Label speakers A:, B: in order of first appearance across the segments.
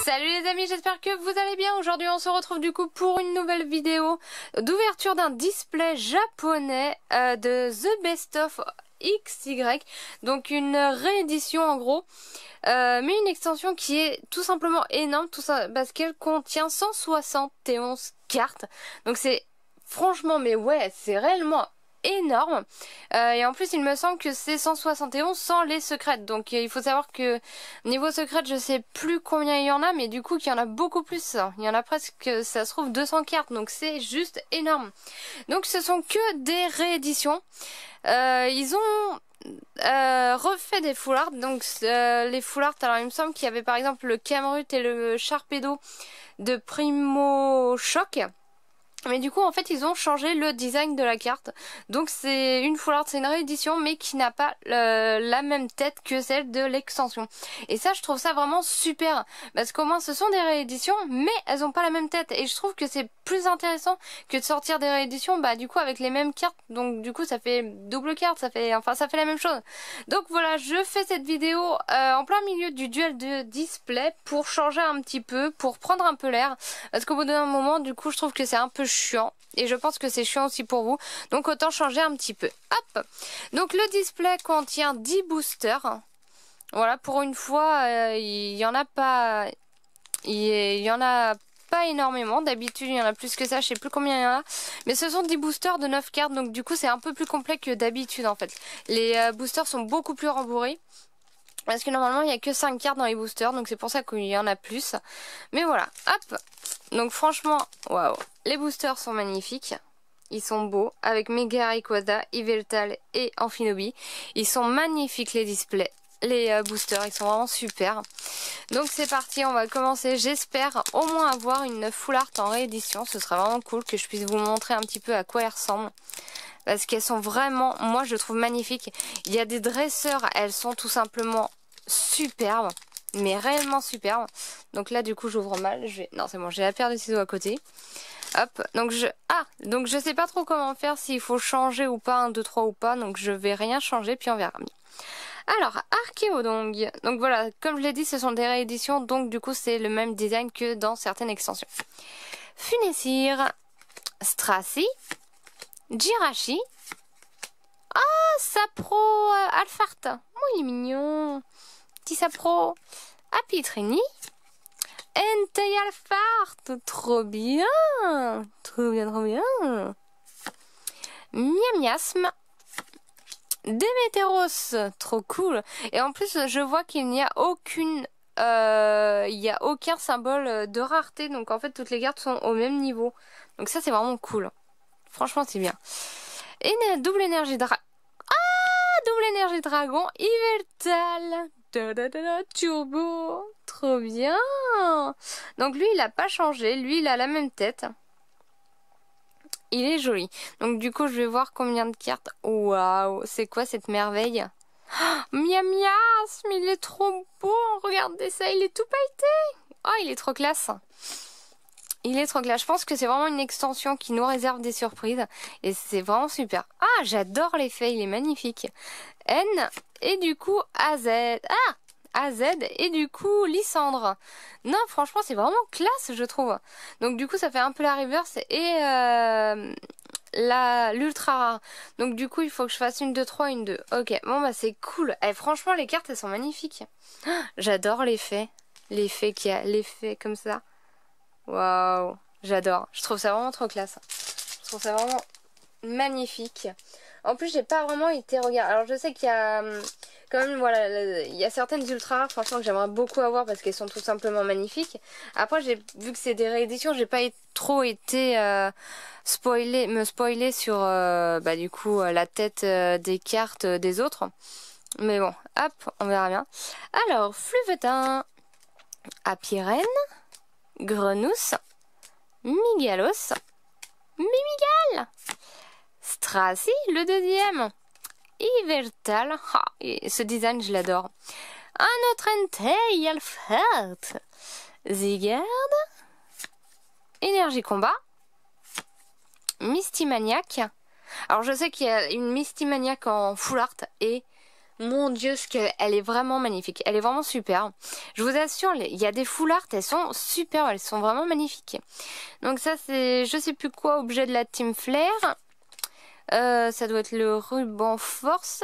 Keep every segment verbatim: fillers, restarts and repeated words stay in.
A: Salut les amis, j'espère que vous allez bien. Aujourd'hui on se retrouve du coup pour une nouvelle vidéo d'ouverture d'un display japonais euh, de The Best of X Y. Donc une réédition en gros, euh, mais une extension qui est tout simplement énorme, tout ça parce qu'elle contient cent soixante et onze cartes. Donc c'est franchement, mais ouais, c'est réellement énorme. Euh, et en plus il me semble que c'est cent soixante et onze sans les secrètes. Donc il faut savoir que niveau secret je sais plus combien il y en a, mais du coup qu'il y en a beaucoup plus. Il y en a presque, ça se trouve deux cents cartes, donc c'est juste énorme. Donc ce sont que des rééditions. Euh, ils ont euh, refait des full art. Donc euh, les full art, alors il me semble qu'il y avait par exemple le Camerut et le Sharpedo de Primo Choc. Mais du coup en fait ils ont changé le design de la carte. Donc c'est une full art, c'est une réédition mais qui n'a pas le, la même tête que celle de l'extension. Et ça je trouve ça vraiment super. Parce qu'au moins ce sont des rééditions mais elles ont pas la même tête. Et je trouve que c'est plus intéressant que de sortir des rééditions bah du coup avec les mêmes cartes. Donc du coup ça fait double carte, ça fait enfin ça fait la même chose. Donc voilà, je fais cette vidéo euh, en plein milieu du duel de display pour changer un petit peu, pour prendre un peu l'air. Parce qu'au bout d'un moment du coup je trouve que c'est un peu chiant et je pense que c'est chiant aussi pour vous, donc autant changer un petit peu. Hop, donc le display contient dix boosters. Voilà, pour une fois euh, il y en a pas il y en a pas énormément. D'habitude il y en a plus que ça, je sais plus combien il y en a, mais ce sont dix boosters de neuf cartes, donc du coup c'est un peu plus complet que d'habitude en fait. Les euh, boosters sont beaucoup plus rembourrés parce que normalement il n'y a que cinq cartes dans les boosters, donc c'est pour ça qu'il y en a plus. Mais voilà, hop. Donc franchement, waouh, les boosters sont magnifiques. Ils sont beaux, avec Mega Rayquaza, Yveltal et Amphinobi. Ils sont magnifiques les displays, les euh, boosters, ils sont vraiment super. Donc c'est parti, on va commencer. J'espère au moins avoir une full art en réédition. Ce serait vraiment cool que je puisse vous montrer un petit peu à quoi elles ressemblent. Parce qu'elles sont vraiment, moi je trouve magnifiques. Il y a des dresseurs, elles sont tout simplement superbes. Mais réellement superbes. Donc là du coup j'ouvre mal. Je vais... Non c'est bon, j'ai la paire de ciseaux à côté. Hop, donc je... Ah, donc je sais pas trop comment faire, s'il faut changer ou pas, un, deux, trois ou pas. Donc je vais rien changer, puis on verra. Alors, Archéodong. Donc voilà, comme je l'ai dit, ce sont des rééditions. Donc du coup c'est le même design que dans certaines extensions. Funessir, Stracy, Jirachi. Ah, Sapro euh, Alphart. Oh, il est mignon. Petit Sapro. Apitrini. Entei Alphart. Trop bien. Trop bien, trop bien. Miamiasme. Démétéros. Trop cool. Et en plus, je vois qu'il n'y a aucune... Euh, il n'y a aucun symbole de rareté. Donc en fait, toutes les cartes sont au même niveau. Donc ça, c'est vraiment cool. Franchement, c'est bien. Et une double énergie dragon. Ah, double énergie dragon. Yveltal. Da, da, da, da, turbo. Trop bien. Donc lui, il a pas changé. Lui, il a la même tête. Il est joli. Donc du coup, je vais voir combien de cartes. Waouh, c'est quoi cette merveille? Oh, miam mias, mais il est trop beau. Regardez ça, il est tout pailleté. Oh, il est trop classe. Il est trop classe. Je pense que c'est vraiment une extension qui nous réserve des surprises. Et c'est vraiment super. Ah, j'adore l'effet. Il est magnifique. N et du coup A Z. Ah, A Z et du coup Lysandre. Non, franchement, c'est vraiment classe, je trouve. Donc du coup, ça fait un peu la reverse et euh, la l'ultra rare. Donc du coup, il faut que je fasse une deux trois, une deux. Ok, bon bah c'est cool. Et franchement, les cartes, elles sont magnifiques. Ah, j'adore l'effet. L'effet qu'il y a. L'effet comme ça. Waouh, j'adore. Je trouve ça vraiment trop classe. Je trouve ça vraiment magnifique. En plus, j'ai pas vraiment été regarder. Alors, je sais qu'il y a quand même, voilà, il y a certaines ultra rares, franchement, que j'aimerais beaucoup avoir parce qu'elles sont tout simplement magnifiques. Après, j'ai vu que c'est des rééditions, j'ai pas trop été euh, spoiler, me spoiler sur, euh, bah, du coup, la tête euh, des cartes euh, des autres. Mais bon, hop, on verra bien. Alors, Fluvetin, Apirène, Grenousse, Migalos, Mimigal, Stracy, le deuxième, Yveltal, ah, et ce design je l'adore. Un autre Entei Alphart, Zygarde, Énergie Combat, Misty Maniac. Alors je sais qu'il y a une Misty Maniac en full art et Mon Dieu, ce qu'elle elle est vraiment magnifique. Elle est vraiment super. Je vous assure, il y a des full art, elles sont super, elles sont vraiment magnifiques. Donc ça, c'est, je sais plus quoi, objet de la Team Flair. Euh, ça doit être le ruban force.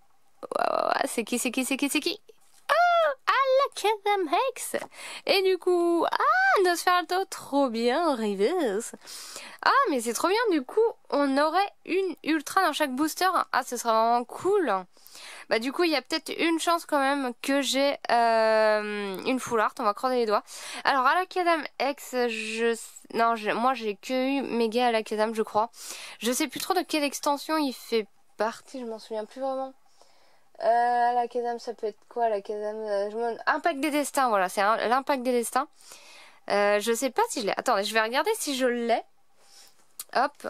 A: C'est qui, c'est qui, c'est qui, c'est qui? Oh, Alakazam X. Et du coup, ah, Nosferatu, trop bien, Reverse. Ah, mais c'est trop bien, du coup, on aurait une ultra dans chaque booster. Ah, ce serait vraiment cool. Bah du coup il y a peut-être une chance quand même que j'ai euh, une full art, on va croiser les doigts. Alors Alakazam X, je... non je... moi j'ai que eu Méga Alakazam je crois. Je sais plus trop de quelle extension il fait partie, je m'en souviens plus vraiment. Euh, Alakazam ça peut être quoi Alakazam euh, je me... Impact des destins, voilà c'est un... l'impact des destins. Euh, je sais pas si je l'ai, attendez je vais regarder si je l'ai. Hop.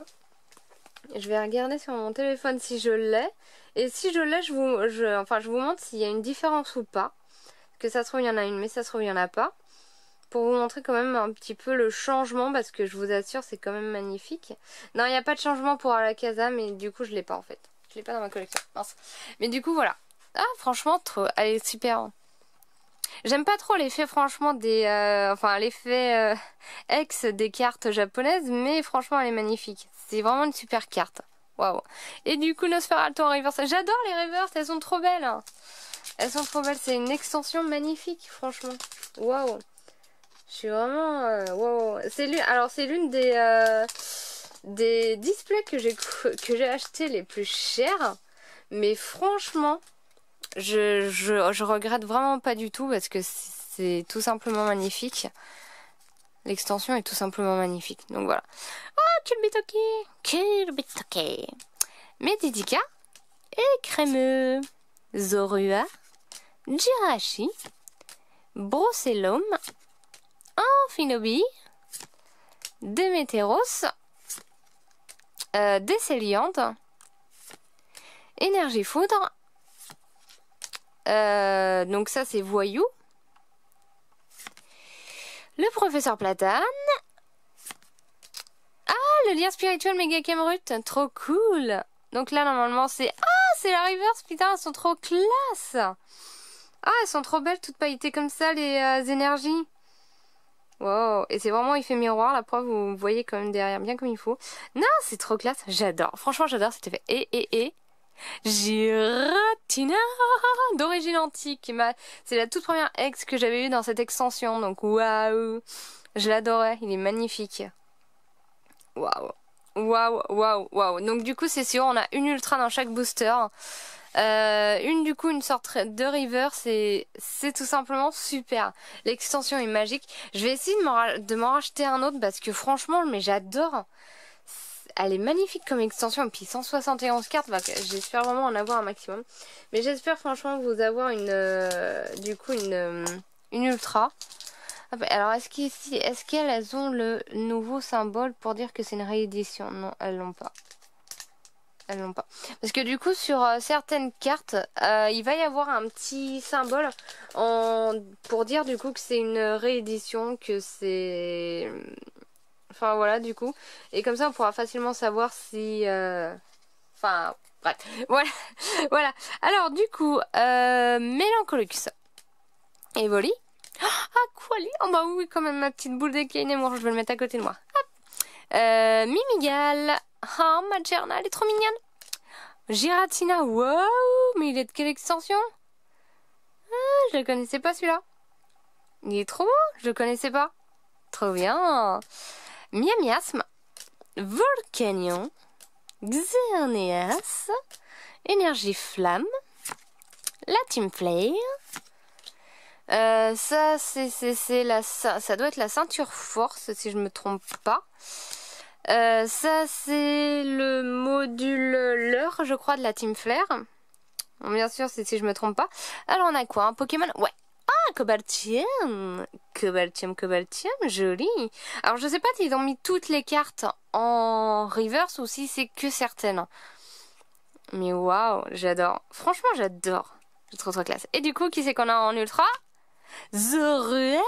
A: Je vais regarder sur mon téléphone si je l'ai. Et si je l'ai, je vous, je, enfin, je vous montre s'il y a une différence ou pas. Parce que ça se trouve, il y en a une, mais ça se trouve, il n'y en a pas. Pour vous montrer quand même un petit peu le changement, parce que je vous assure, c'est quand même magnifique. Non, il n'y a pas de changement pour Alakazam, mais du coup, je l'ai pas en fait. Je l'ai pas dans ma collection. Mince. Mais du coup, voilà. Ah, franchement, trop, elle est super. J'aime pas trop l'effet, franchement, des... Euh, enfin, l'effet euh, X des cartes japonaises, mais franchement, elle est magnifique. C'est vraiment une super carte. Waouh. Et du coup, Nosferatu en reverse. J'adore les reverse, elles sont trop belles. Elles sont trop belles, c'est une extension magnifique, franchement. Waouh. Je suis vraiment... Euh, waouh. C'est l'une... Alors, c'est l'une des... Euh, des displays que j'ai que j'ai acheté les plus chers. Mais franchement... Je, je, je regrette vraiment pas du tout parce que c'est tout simplement magnifique. L'extension est tout simplement magnifique. Donc voilà. Oh, Kulbitoki Kulbitoki Medidika et Crémeux Zorua Jirachi Brocellum Amphinobi Démétéros euh, Décéliante Énergie Foudre. Euh, donc ça c'est Voyou. Le professeur Platane. Ah, le lien spirituel Méga Camerut. Trop cool. Donc là normalement c'est... Ah, c'est la reverse. Putain, elles sont trop classe. Ah, elles sont trop belles, toutes pailletées comme ça, les euh, énergies. Wow. Et c'est vraiment effet miroir, la preuve, vous voyez quand même derrière bien comme il faut. Non, c'est trop classe. J'adore. Franchement, j'adore cet effet. Et, et, et... Giratina d'origine antique. C'est la toute première ex que j'avais eue dans cette extension. Donc waouh, je l'adorais, il est magnifique. Waouh, waouh, waouh, waouh. Donc du coup c'est sûr, on a une ultra dans chaque booster. Euh, une du coup une sorte de river, c'est c'est tout simplement super. L'extension est magique. Je vais essayer de m'en racheter un autre parce que franchement, mais j'adore. Elle est magnifique comme extension, et puis cent soixante et onze cartes, bah, j'espère vraiment en avoir un maximum. Mais j'espère franchement vous avoir une, euh, du coup une, euh, une ultra. Alors est-ce qu'ici, est-ce qu'elles ont le nouveau symbole pour dire que c'est une réédition? Non, elles l'ont pas. Elles l'ont pas. Parce que du coup sur euh, certaines cartes, euh, il va y avoir un petit symbole en, pour dire du coup que c'est une réédition, que c'est... Enfin voilà du coup. Et comme ça on pourra facilement savoir si... Euh... Enfin bref. Voilà. Voilà. Alors du coup, euh, Mélancolux. Evoli. Ah Quali. Oh bah oui quand même ma petite boule de Kainemur. Je vais le mettre à côté de moi. Hop. Euh, Mimigal. Oh Magerna, elle est trop mignonne. Giratina. Waouh. Mais il est de quelle extension? Ah, je le connaissais pas celui-là. Il est trop beau. Je le connaissais pas. Trop bien. Miamiasme, Volcanion, Xerneas, Énergie Flamme, la Team Flare. Euh, ça, c'est la, ça doit être la ceinture force, si je me trompe pas. Euh, ça, c'est le module leurre, je crois, de la Team Flare. Bon, bien sûr, c'est si je me trompe pas. Alors, on a quoi? Un Pokémon? Ouais. Ah, Cobaltium, Cobaltium, Cobaltium, joli. Alors je sais pas s'ils ont mis toutes les cartes en reverse ou si c'est que certaines. Mais waouh, j'adore. Franchement, j'adore. C'est trop trop classe. Et du coup, qui c'est qu'on a en ultra? Zoroark.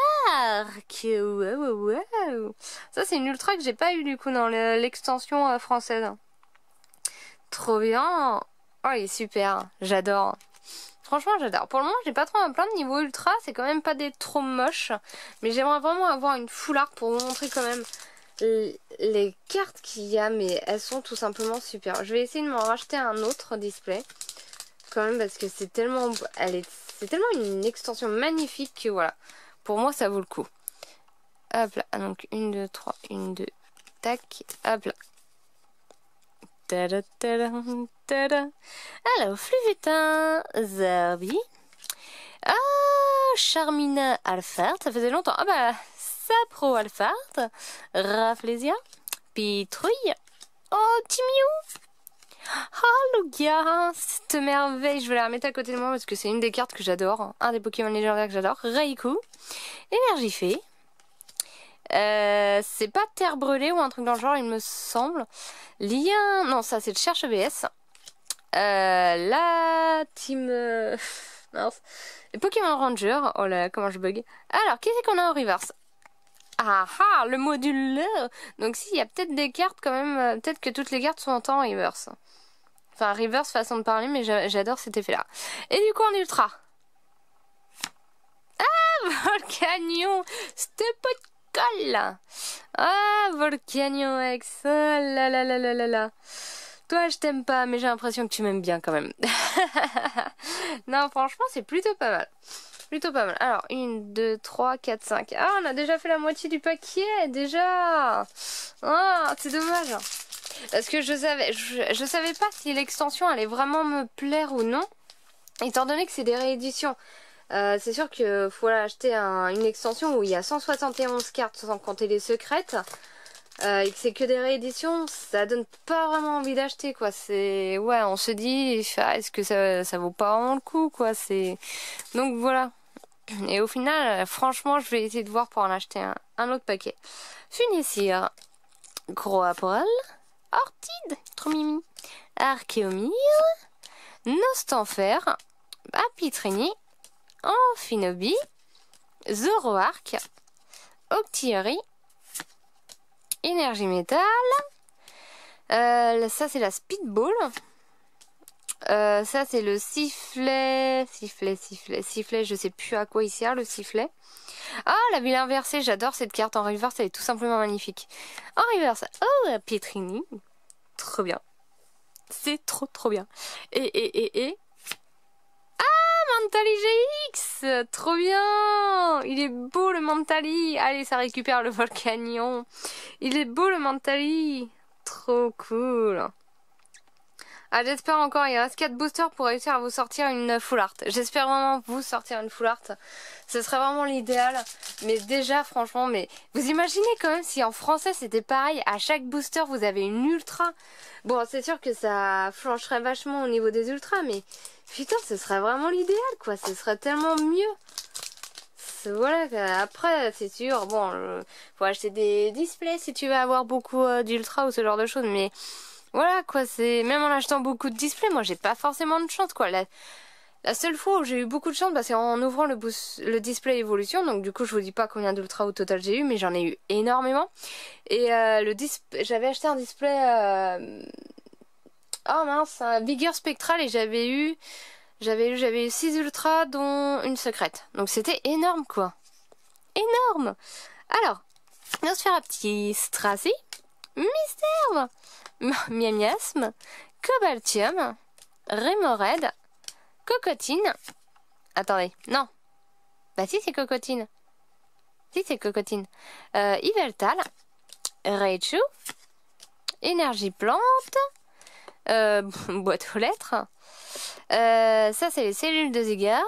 A: Waouh, waouh. Ça c'est une ultra que j'ai pas eu du coup dans l'extension euh, française. Trop bien. Oh, il est super. J'adore. Franchement, j'adore. Pour le moment, j'ai pas trop à me plaindre. Niveau ultra, c'est quand même pas des trop moches. Mais j'aimerais vraiment avoir une full art pour vous montrer quand même les cartes qu'il y a. Mais elles sont tout simplement super. Je vais essayer de m'en racheter un autre display. Quand même, parce que c'est tellement... Elle est... C'est tellement une extension magnifique que voilà. Pour moi, ça vaut le coup. Hop là. Donc, une, deux, trois. Une, deux. Tac. Hop là. Tada, tada, tada. Alors, Fluvetin, Zarbi. Ah, Charmina Alphard, ça faisait longtemps. Ah bah, Sapro Alphard, Rafflesia, Pitrouille, oh, Timiou. Oh, Lugia, cette merveille, je vais la remettre à côté de moi parce que c'est une des cartes que j'adore. Un des Pokémon légendaires que j'adore. Raikou, Énergifée. Euh, c'est pas Terre Brûlée ou un truc dans le genre, il me semble. Lien... Non, ça c'est le Cherche V S. Euh, la team... Euh... Mince. Les Pokémon Ranger. Oh là, comment je bug. Alors, qu'est-ce qu'on a en reverse? Ah ah, le module là. Donc si, il y a peut-être des cartes quand même. Euh, peut-être que toutes les cartes sont en temps en reverse. Enfin, reverse façon de parler, mais j'adore cet effet-là. Et du coup, en ultra. Ah, Volcanion. C'était pas de colle. Ah, Volcanion X. Oh là là là là là là. Toi, je t'aime pas, mais j'ai l'impression que tu m'aimes bien quand même. Non, franchement, c'est plutôt pas mal. Plutôt pas mal. Alors, une, deux, trois, quatre, cinq. Ah, on a déjà fait la moitié du paquet, déjà. Ah, c'est dommage. Parce que je savais, je, je savais pas si l'extension allait vraiment me plaire ou non. Étant donné que c'est des rééditions. Euh, c'est sûr qu'il faut acheter un, une extension où il y a cent soixante et onze cartes sans compter les secrètes. Euh, et que c'est que des rééditions, ça donne pas vraiment envie d'acheter, quoi. C'est... Ouais, on se dit, ah, est-ce que ça, ça vaut pas vraiment le coup, quoi. C'est... Donc voilà. Et au final, franchement, je vais essayer de voir pour en acheter un, un autre paquet. Funessir, Gros Aporal, Ortide, trop mimi, Archéomir, Nostanfer, Apitrini, Amphinobi, Zoroark, Octillerie, Énergie métal. Euh, ça c'est la Speedball. Euh, ça c'est le sifflet. Sifflet, sifflet, sifflet. Je sais plus à quoi il sert le sifflet. Ah, la ville inversée. J'adore cette carte en reverse. Elle est tout simplement magnifique. En reverse. Oh, Pietrini. Trop bien. C'est trop trop bien. Et, et, et, et. Ah, Mentali G X. Trop bien. Il est beau le Mentali. Allez, ça récupère le Volcanion. Il est beau le Mentali. Trop cool. Ah, j'espère encore, il reste quatre boosters pour réussir à vous sortir une full art. J'espère vraiment vous sortir une full art. Ce serait vraiment l'idéal. Mais déjà, franchement, mais vous imaginez quand même si en français c'était pareil, à chaque booster vous avez une ultra. Bon, c'est sûr que ça flancherait vachement au niveau des ultras, mais putain, ce serait vraiment l'idéal, quoi. Ce serait tellement mieux. Voilà, après, c'est sûr, bon, euh, faut acheter des displays si tu veux avoir beaucoup euh, d'ultra ou ce genre de choses, mais... Voilà quoi, c'est même en achetant beaucoup de displays, moi j'ai pas forcément de chance quoi. La, la seule fois où j'ai eu beaucoup de chance, bah, c'est en ouvrant le, boost, le display évolution. Donc du coup je vous dis pas combien d'ultra au total j'ai eu, mais j'en ai eu énormément. Et euh, le j'avais acheté un display, euh... oh mince, un vigueur spectrale et j'avais eu, j'avais eu, j'avais eu six ultras dont une secrète. Donc c'était énorme quoi, énorme. Alors, on va se faire un petit Strassy, Mystère. Miamiasme, Cobaltium, Remoraid, Cocotine. Attendez, non. Bah si c'est Cocotine. Si c'est Cocotine. Euh, Yveltal, Raichu, Énergie Plante, euh, boîte aux lettres. Euh, ça c'est les cellules de Zygarde.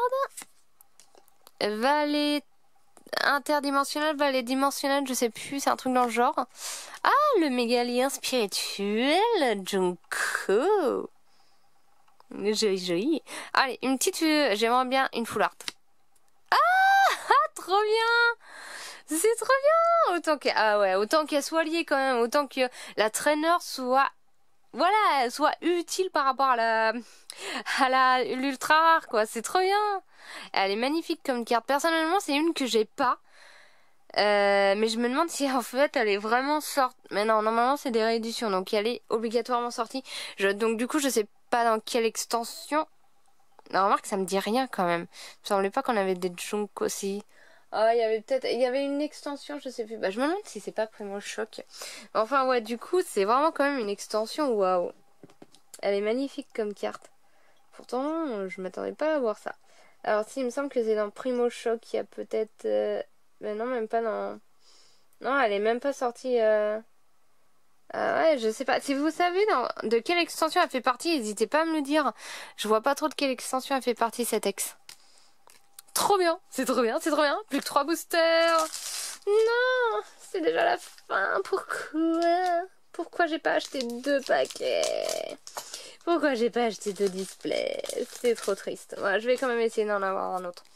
A: Vallée interdimensionnelle, vallée dimensionnelle, je sais plus, c'est un truc dans le genre. Ah, le mégalien spirituel, Junko. Joli, joli. Allez, une petite, j'aimerais bien une full art. Ah, ah trop bien. C'est trop bien. Autant que, ah ouais, autant qu'elle soit liée quand même, autant que la traîneur soit, voilà, soit utile par rapport à la, à la, l'ultra rare, quoi. C'est trop bien. Elle est magnifique comme carte. Personnellement, c'est une que j'ai pas. Euh, mais je me demande si en fait elle est vraiment sortie. Mais non, normalement c'est des rééditions, donc elle est obligatoirement sortie. Je... Donc du coup je sais pas dans quelle extension. Non, remarque, ça me dit rien quand même. Il me semblait pas qu'on avait des Junk aussi. Ah, il y avait peut-être... Il y avait une extension, je sais plus. Bah, je me demande si c'est pas Primo Choc. Enfin, ouais, du coup, c'est vraiment quand même une extension. Waouh. Elle est magnifique comme carte. Pourtant, je m'attendais pas à voir ça. Alors, si, il me semble que c'est dans Primo Choc. Il y a peut-être... Euh... Ben non, même pas dans... Non, elle est même pas sortie... Euh... Euh, ouais, je sais pas. Si vous savez dans... de quelle extension elle fait partie, n'hésitez pas à me le dire. Je vois pas trop de quelle extension elle fait partie, cette ex. Trop bien, c'est trop bien, c'est trop bien. Plus que trois boosters. Non, c'est déjà la fin. Pourquoi Pourquoi j'ai pas acheté deux paquets? Pourquoi j'ai pas acheté deux displays? C'est trop triste. Ouais, je vais quand même essayer d'en avoir un autre.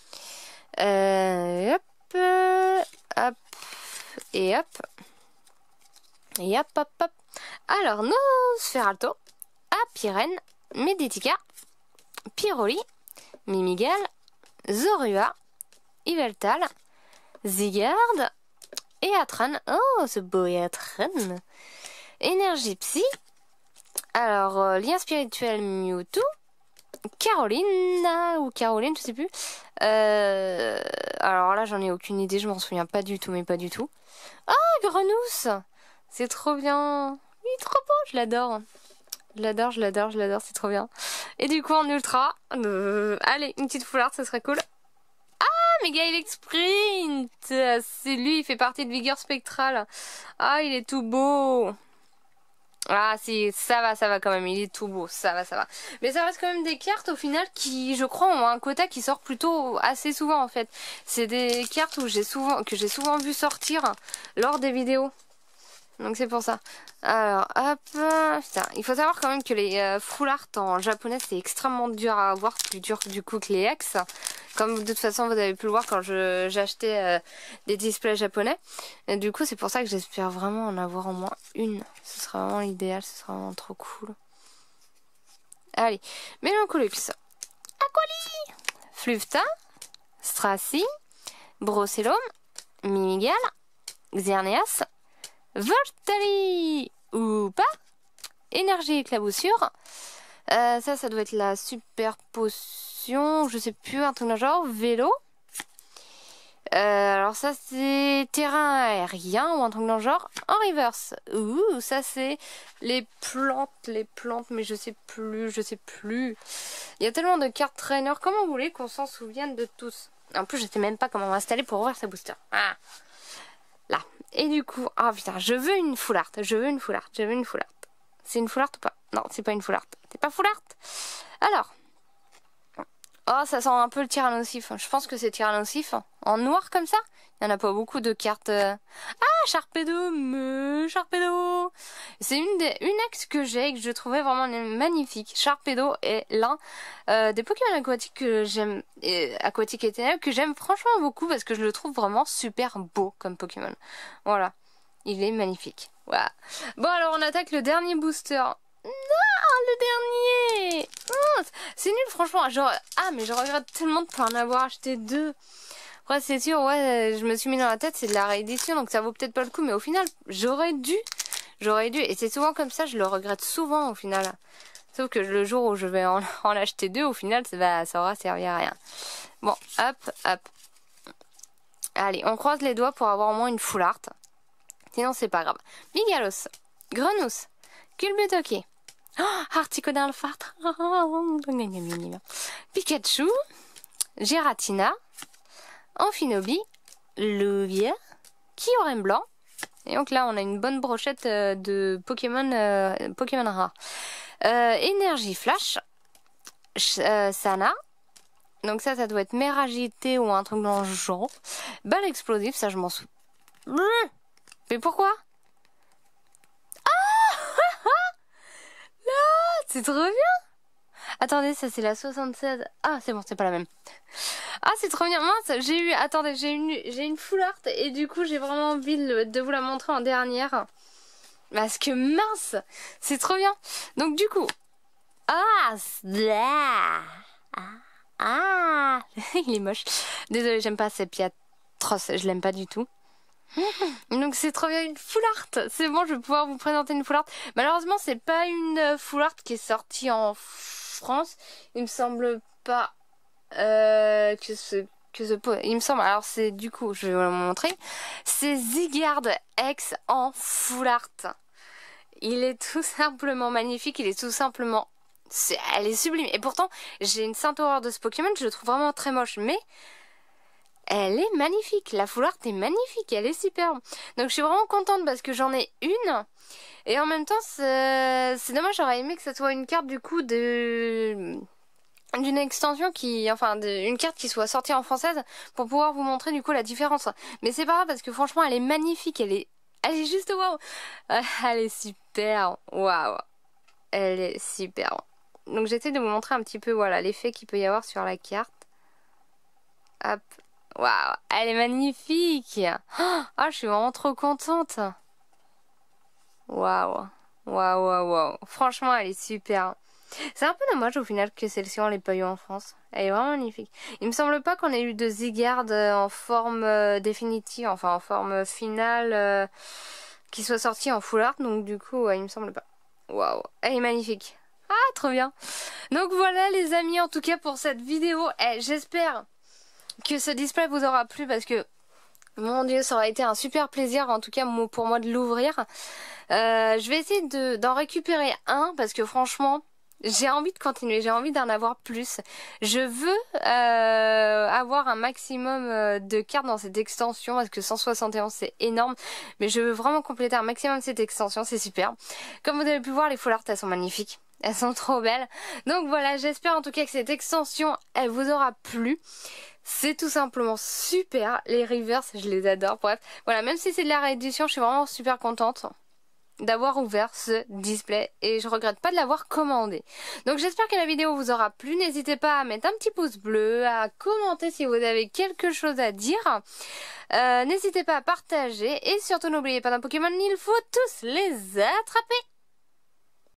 A: Euh, hop, hop, et hop. Et hop, hop, hop. Alors, Nosferatu, Apirène, Meditica, Pyroli, Mimigal, Zorua, Yveltal, Zygarde et Atran. Oh, ce beau Atran. Énergie Psy. Alors, euh, lien spirituel Mewtwo. Caroline, ou Caroline, je sais plus. Euh, alors là, j'en ai aucune idée, je m'en souviens pas du tout, mais pas du tout. Ah, Grenousse. C'est trop bien. Il est trop beau, je l'adore. Je l'adore, je l'adore, je l'adore, c'est trop bien. Et du coup, en ultra, euh, allez, une petite foularde, ça serait cool. Ah, Mega Elect Sprint. C'est lui, il fait partie de Vigueur Spectrale. Ah, il est tout beau. Ah si, ça va, ça va quand même, il est tout beau, ça va, ça va. Mais ça reste quand même des cartes au final qui, je crois, ont un quota qui sort plutôt assez souvent en fait. C'est des cartes où j'ai souvent, que j'ai souvent vu sortir lors des vidéos. Donc c'est pour ça. Alors, hop, putain, il faut savoir quand même que les euh, full art en japonais c'est extrêmement dur à avoir, plus dur du coup que les ex. Comme de toute façon vous avez pu le voir quand je j'achetais euh, des displays japonais. Et du coup c'est pour ça que j'espère vraiment en avoir au moins une. Ce sera vraiment l'idéal, ce sera vraiment trop cool. Allez, Mélancolux, Aquali, Flufta, Stracy, Brocellum, Mimigal, Xerneas, Voltali ou pas. Énergie éclaboussure. Euh, ça, ça doit être la super potion. Je sais plus, un truc de genre. Vélo. Euh, alors ça, c'est terrain aérien ou un truc dans le genre. En reverse. Ouh, ça, c'est les plantes. Les plantes, mais je sais plus, je sais plus. Il y a tellement de cartes trainer. Comment vous voulez qu'on s'en souvienne de tous? En plus, je sais même pas comment m'installer pour ouvrir sa booster. Ah. Là. Et du coup, ah oh putain, je veux une full art, je veux une full art, je veux une full art. C'est une full art ou pas? Non, c'est pas une full art. C'est pas full art. Alors. Oh, ça sent un peu le tyrannosif. Je pense que c'est tyrannosif. En noir comme ça. Il n'y en a pas beaucoup de cartes. Ah, Sharpedo, me Sharpedo. C'est une des une ex que j'ai et que je trouvais vraiment magnifique. Sharpedo est l'un euh, des Pokémon aquatiques que j'aime, euh, aquatiques et ténèbres, que j'aime franchement beaucoup parce que je le trouve vraiment super beau comme Pokémon. Voilà, il est magnifique. Voilà. Bon alors on attaque le dernier booster. Non, le dernier. Oh, c'est nul franchement. Genre, ah mais je regrette tellement de ne pas en avoir acheté deux. Après c'est sûr, ouais, je me suis mis dans la tête, c'est de la réédition, donc ça vaut peut-être pas le coup, mais au final, j'aurais dû, j'aurais dû, et c'est souvent comme ça, je le regrette souvent au final. Sauf que le jour où je vais en, en acheter deux, au final, ça, va, ça aura servi à rien. Bon, hop, hop. Allez, on croise les doigts pour avoir au moins une full art. Sinon, c'est pas grave. Migalos, Grenousse, Culbutoki, oh, Articodin le fart, Pikachu, Giratina, Amphinobi, Lugia, Kyurem blanc. Et donc là, on a une bonne brochette euh, de Pokémon, euh, Pokémon rares. Euh, énergie Flash, euh, Sana. Donc ça, ça doit être mer agité ou un truc dans le genre. Balle explosive, ça je m'en souviens. Mais pourquoi? Ah là, c'est trop bien. Attendez, ça c'est la soixante-seize. Ah, c'est bon, c'est pas la même. Ah, c'est trop bien. Mince, j'ai eu... Attendez, j'ai une, j'ai une full art et du coup, j'ai vraiment envie de, de vous la montrer en dernière. Parce que mince, c'est trop bien. Donc du coup... Ah, ah, ah. Il est moche. Désolée, j'aime pas cette pied atroce. Je l'aime pas du tout. Donc c'est trop bien, une full art. C'est bon, je vais pouvoir vous présenter une full art. Malheureusement, c'est pas une full art qui est sortie en France. Il me semble pas euh, que ce que ce il me semble. Alors c'est du coup, je vais vous le montrer. C'est Zygarde X en full art. Il est tout simplement magnifique. Il est tout simplement, c'est, elle est sublime. Et pourtant, j'ai une sainte horreur de ce Pokémon. Je le trouve vraiment très moche, mais elle est magnifique, la full art est magnifique, elle est superbe. Donc je suis vraiment contente parce que j'en ai une. Et en même temps, c'est dommage, j'aurais aimé que ça soit une carte du coup de d'une extension qui, enfin, de, une carte qui soit sortie en française pour pouvoir vous montrer du coup la différence. Mais c'est pas grave parce que franchement, elle est magnifique, elle est, elle est juste waouh. Elle est super, waouh. Elle est super. Donc j'essaie de vous montrer un petit peu, voilà, l'effet qu'il peut y avoir sur la carte. Hop. Waouh, elle est magnifique. Oh, je suis vraiment trop contente. Waouh, waouh, waouh, waouh. Franchement, elle est super. C'est un peu dommage au final que celle-ci on l'ait pas eu en France. Elle est vraiment magnifique. Il me semble pas qu'on ait eu de Zygarde en forme euh, définitive, enfin en forme finale, euh, qui soit sortie en full art. Donc du coup, ouais, il me semble pas. Waouh, elle est magnifique. Ah, trop bien. Donc voilà les amis, en tout cas pour cette vidéo. Eh, j'espère que ce display vous aura plu parce que mon dieu, ça aurait été un super plaisir en tout cas pour moi de l'ouvrir. Euh, je vais essayer de, d'en récupérer un parce que franchement j'ai envie de continuer, j'ai envie d'en avoir plus. Je veux euh, avoir un maximum de cartes dans cette extension parce que cent soixante et onze c'est énorme, mais je veux vraiment compléter un maximum cette extension, c'est super. Comme vous avez pu voir, les full art elles sont magnifiques. Elles sont trop belles. Donc voilà, j'espère en tout cas que cette extension elle vous aura plu. C'est tout simplement super. Les reverse, je les adore. Bref, voilà, même si c'est de la réédition, je suis vraiment super contente d'avoir ouvert ce display et je regrette pas de l'avoir commandé. Donc j'espère que la vidéo vous aura plu. N'hésitez pas à mettre un petit pouce bleu, à commenter si vous avez quelque chose à dire. Euh, N'hésitez pas à partager et surtout n'oubliez pas, d'un Pokémon, il faut tous les attraper.